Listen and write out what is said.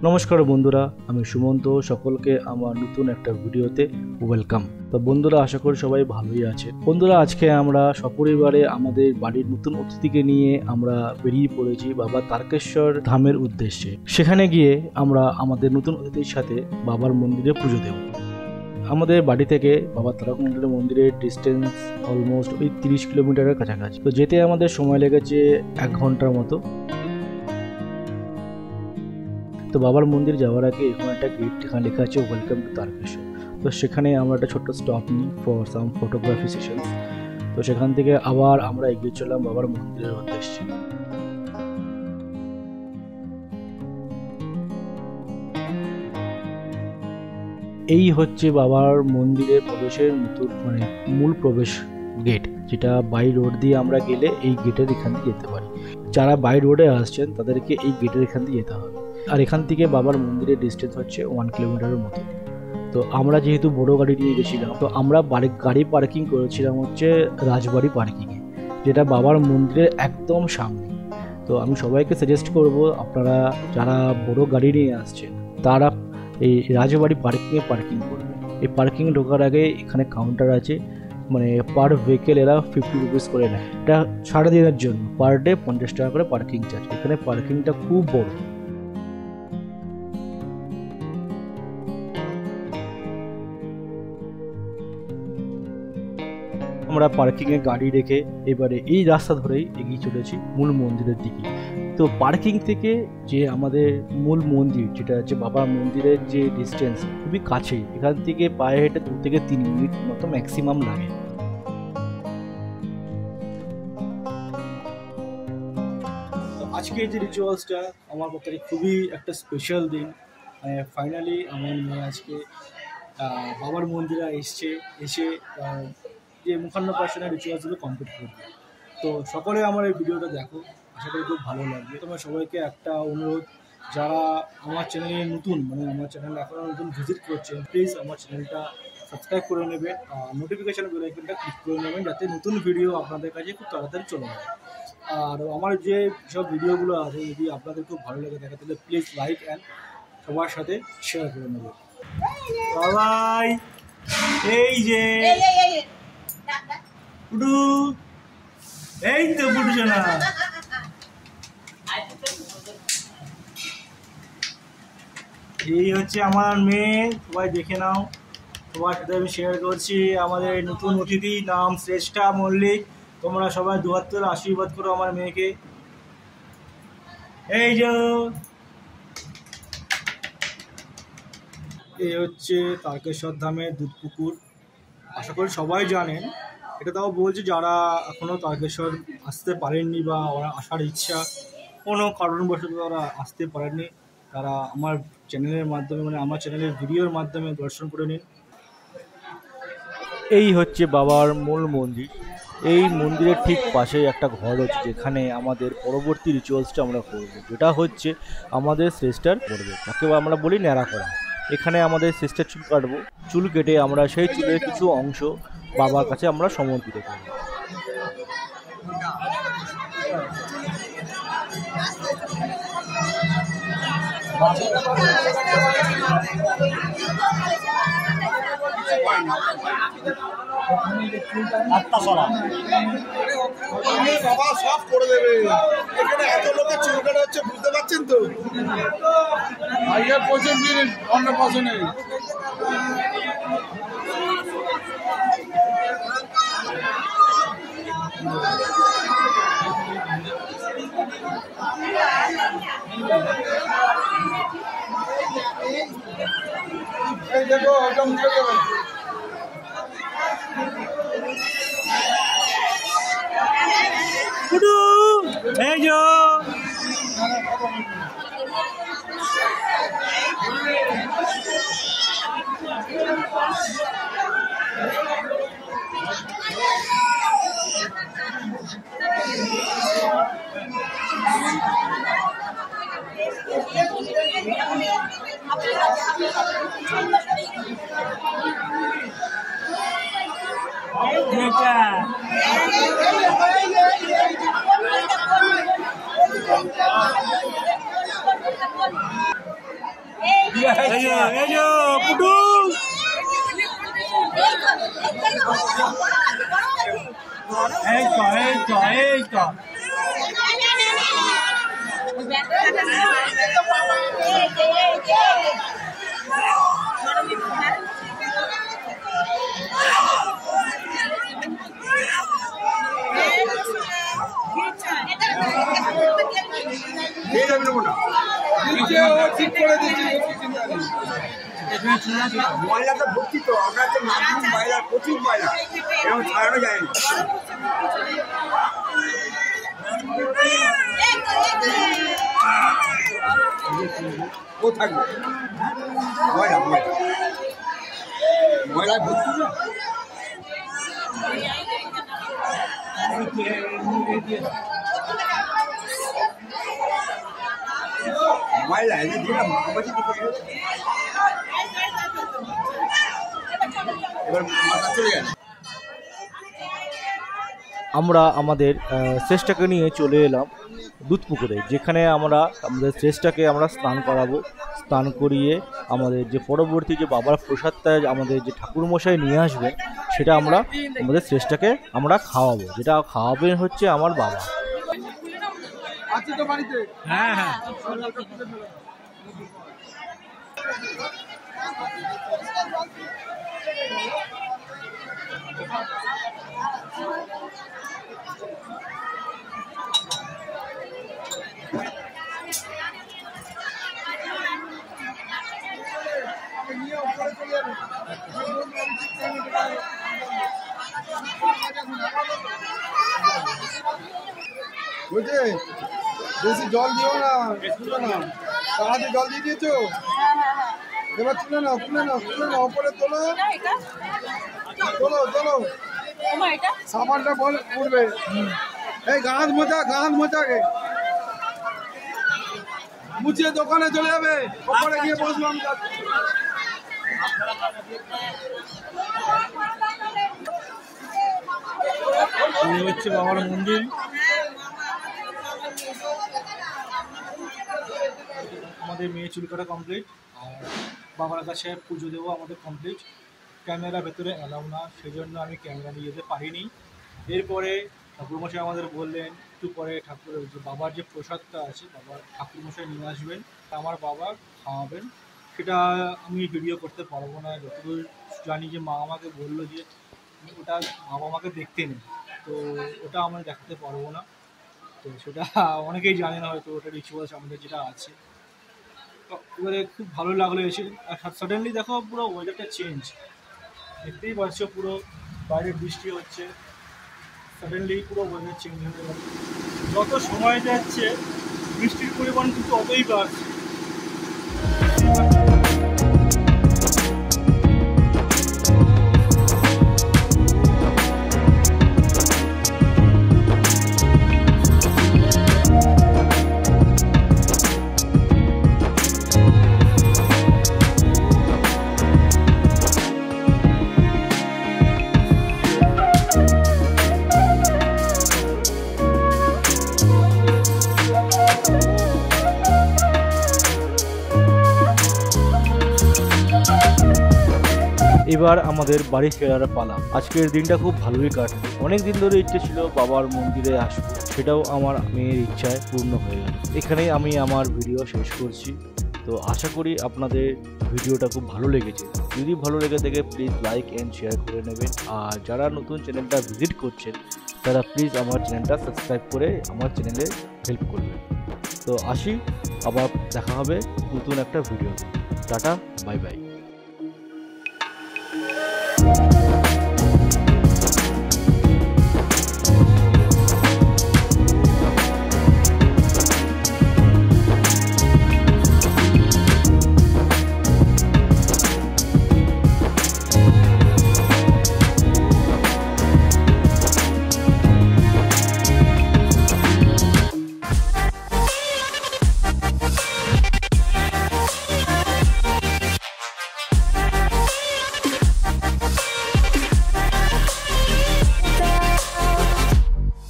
নমস্কার বন্ধুরা, আমি সুমন্ত। সকলকে আমার নতুন একটা ভিডিওতে ওয়েলকাম। তো বন্ধুরা, আশা করি সবাই ভালোই আছে। বন্ধুরা, আজকে আমরা সপরিবারে আমাদের বাড়ির নতুন অতিথিকে নিয়ে আমরা বেরিয়ে পড়েছি বাবা তারকেশ্বর ধামের উদ্দেশ্যে। সেখানে গিয়ে আমরা আমাদের নতুন অতিথির সাথে বাবার মন্দিরে পুজো দেব। আমাদের বাড়ি থেকে বাবা তারকনাথের মন্দিরের ডিস্টেন্স অলমোস্ট ওই 30 কিলোমিটারের কাছাকাছি। তো যেতে আমাদের সময় লেগেছে 1 ঘন্টার মতো। তো বাবার মন্দির যাওয়ার আগে এখানে একটা গেট, এখানে লেখা আছে ওয়েলকাম টু তারকেশ্বর। তো সেখানে আমরা একটা ছোট্ট স্টপ নিই ফর সাম ফটোগ্রাফি সেশন। তো সেখান থেকে আবার আমরা এগিয়ে চললাম বাবার মন্দিরের উদ্দেশ্যে। এই হচ্ছে বাবার মন্দিরের প্রবেশের নতুন মূল প্রবেশ গেট, যেটা বাই রোড দিয়ে আমরা গেলে এই গেটের এখান দিয়ে যেতে পারি। যারা বাই রোডে আসছেন তাদেরকে এই গেটের এখান দিয়ে যেতে হবে। আর এখান থেকে বাবার মন্দিরের ডিস্টেন্স হচ্ছে 1 কিলোমিটারের মতো। তো আমরা যেহেতু বড় গাড়ি নিয়ে গেছিলাম, তো আমরা গাড়ি পার্কিং করেছিলাম হচ্ছে রাজবাড়ি পার্কিংয়ে, যেটা বাবার মন্দিরের একদম সামনে। তো আমি সবাইকে সাজেস্ট করব, আপনারা যারা বড় গাড়ি নিয়ে আসছেন তারা এই রাজবাড়ি পার্কিংয়ে পার্কিং করবেন। এই পার্কিং ঢোকার আগে এখানে কাউন্টার আছে, পার ভেহিকেল এরা 50 রুপিস করে নেয়। এটা সারাদিনের জন্য পার ডে 50 টাকা করে পার্কিং চার্জ। এখানে পার্কিংটা খুব বড়। আমরা পার্কিংয়ে গাড়ি রেখে এবারে এই রাস্তা ধরেই এগিয়ে চলেছি মূল মন্দিরের দিকে। তো পার্কিং থেকে যে আমাদের মূল মন্দির, যেটা হচ্ছে বাবার মন্দিরের যে ডিস্টেন্স খুবই কাছেই। এখান থেকে পায়ে হেঁটে 2 থেকে 3 মিনিট মতো ম্যাক্সিমাম লাগে। তো আজকে যে রিচুয়ালসটা আমার পক্ষে খুবই একটা স্পেশাল দিন। ফাইনালি আমার মেয়ে আজকে বাবার মন্দিরে এসে যে মুখান্নপ্রাশনের রিচুয়ালসগুলো কমপ্লিট করবে। তো সকলে আমার এই ভিডিওটা দেখো, আশা করি খুব ভালো লাগবে। তোমার সবাইকে একটা অনুরোধ, যারা আমার চ্যানেলে নতুন, আমার চ্যানেল এখনও নতুন ভিজিট করছেন, প্লিজ আমার চ্যানেলটা সাবস্ক্রাইব করে নেবে আর নোটিফিকেশান বেল আইকনটা ক্লিক করে নেবেন, যাতে নতুন ভিডিও আপনাদের কাছে খুব তাড়াতাড়ি চলে যায়। আর আমার যে সব ভিডিওগুলো আছে, যদি আপনাদের খুব ভালো লাগে থাকে, তাহলে প্লিজ লাইক অ্যান্ড সবার সাথে শেয়ার করে নেবে। বাবাই, এই যে পুটু, এই তো পুটু সোনা, এই হচ্ছে আমার মেয়ে। সবাই দেখে নাও, সবার সাথে আমি শেয়ার করছি। আমাদের নতুন অতিথি, নাম শ্রেষ্ঠা মল্লিক। তোমরা সবাই 2 হাত তুলে আশীর্বাদ করো আমার মেয়েকে। এই যে এই হচ্ছে তারকেশ্বর ধামের দুধপুকুর। আশা করি সবাই জানেন। এটা তাও বলছি, যারা এখনও তারকেশ্বর আসতে পারেননি বা ওরা আসার ইচ্ছা কোনো কারণবশত ওরা আসতে পারেননি, তারা আমার চ্যানেলের মাধ্যমে আমার চ্যানেলের ভিডিওর মাধ্যমে দর্শন করে নিন। এই হচ্ছে বাবার মূল মন্দির। এই মন্দিরের ঠিক পাশে একটা ঘর আছে, যেখানে আমাদের পরবর্তী রিচুয়ালসটা আমরা করবো, যেটা হচ্ছে আমাদের শ্রেষ্ঠার করবে, তাকে আমরা বলি ন্যাড়া করা। এখানে আমাদের শ্রেষ্ঠার চুল কাটবো। চুল কেটে আমরা সেই চুলের কিছু অংশ বাবার কাছে আমরা সমর্পিত করব। বাবা সব করে দেবে। এখানে এত লোকের চুল কাটা হচ্ছে, বুঝতে পারছেন তো? প্রচুর মিনিট অন্য পছন্দ এই দেখো, ওটা মুখে দেবেন। এই যে ময়লা তো ভর্তি, তো আমরা তো নাম ময়লা, প্রচুর ময়লা, এরকম ছাড়ানো যায় না। ও থাকবে ময়লা, ময়লা ময়লা ভর্তি না। ময়লা যেটা মাখামাখি এবার মাথা চলে গেল। আমরা আমাদের শ্রেষ্ঠাকে নিয়ে চলে এলাম দুধপুকুরে, যেখানে আমরা আমাদের শ্রেষ্ঠাকে আমরা স্নান করাবো। স্নান করিয়ে আমাদের যে পরবর্তী যে বাবার প্রসাদটা আমাদের যে ঠাকুরমশাই নিয়ে আসবেন সেটা আমরা আমাদের শ্রেষ্ঠাকে আমরা খাওয়াবো, যেটা খাওয়াবেন হচ্ছে আমার বাবা। হ্যাঁ হ্যাঁ বলছে বেশি জল দিও না, তুলে না, তাড়াতাড়ি জল দিয়ে দিয়েছো, এবার তুলে নাও, তুলে নাও, তুলে নাও, ওপরে তোলো, তোলো তোলো, সাবানটা বল উঠবে। এই গাছ মোচা, গাছ মোচাকে মুছিয়ে দোকানে চলে যাবে, ওপরে গিয়ে বসলাম। এই হচ্ছে বাবার মন্দির। আমাদের মেয়ে চুল কাটা কমপ্লিট, আর বাবার কাছে পুজো দেবো আমাদের কমপ্লিট। ক্যামেরা ভেতরে এলাও না, সেই জন্য আমি ক্যামেরা নিয়ে যেতে পারিনি। এরপরে ঠাকুরমশাই আমাদের বললেন একটু পরে ঠাকুরের যে বাবার যে প্রসাদটা আছে বাবার ঠাকুরমশাই নিয়ে আসবেন, আমার বাবা খাওয়াবেন। সেটা আমি ভিডিও করতে পারবো না, যতদূর জানি যে মা আমাকে বললো যে ওটা বাবা আমাকে দেখতে নেই, তো ওটা আমরা দেখাতে পারবো না। তো সেটা অনেকেই জানে না হয়তো, ওটা রিচুয়ালস আমাদের যেটা আছে। তো এবারে খুব ভালো লাগলো এসে। আর সাডেনলি দেখো পুরো ওয়েদারটা চেঞ্জ, দেখতেই পাচ্ছ পুরো বাইরে বৃষ্টি হচ্ছে, সাডেনলি পুরো ওয়েদার চেঞ্জ হয়ে গেল। যত সময় যাচ্ছে বৃষ্টির পরিমাণ কিন্তু অতই বাড়ছে। এবার আমাদের বাড়ি ফেরার পালা। আজকের দিনটা খুব ভালোই কাটলো। অনেক দিন ধরে ইচ্ছে ছিল বাবার মন্দিরে আসবো, সেটাও আমার মেয়ের ইচ্ছায় পূর্ণ হয়ে গেল। এখানেই আমি আমার ভিডিও শেষ করছি। তো আশা করি আপনাদের ভিডিওটা খুব ভালো লেগেছে। যদি ভালো লেগে থাকে প্লিজ লাইক অ্যান্ড শেয়ার করে নেবেন। আর যারা নতুন চ্যানেলটা ভিজিট করছেন তারা প্লিজ আমার চ্যানেলটা সাবস্ক্রাইব করে আমার চ্যানেলে হেল্প করবেন। তো আসি, আবার দেখা হবে নতুন একটা ভিডিওতে। Tata, bye by.